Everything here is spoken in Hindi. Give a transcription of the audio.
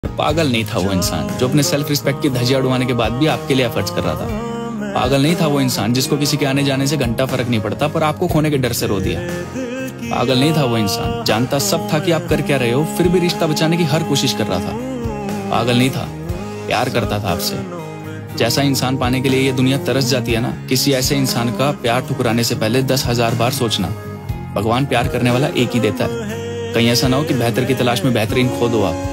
पागल नहीं था वो इंसान जो अपने सेल्फ रिस्पेक्ट की धज्जियां उड़वाने के बाद भी आपके लिए एफर्ट्स कर रहा था। पागल नहीं था वो इंसान जिसको किसी के आने जाने से घंटा फर्क नहीं पड़ता पर आपको खोने के डर से रो दिया। पागल नहीं था वो इंसान, जानता सब था कि आप कर क्या रहे हो फिर भी रिश्ता बचाने की हर कोशिश कर रहा था। पागल नहीं था, प्यार करता था आपसे। जैसा इंसान पाने के लिए ये दुनिया तरस जाती है ना, किसी ऐसे इंसान का प्यार ठुकराने से पहले 10,000 बार सोचना। भगवान प्यार करने वाला एक ही देता है। कहीं ऐसा ना हो कि बेहतर की तलाश में बेहतरीन खो दो आप।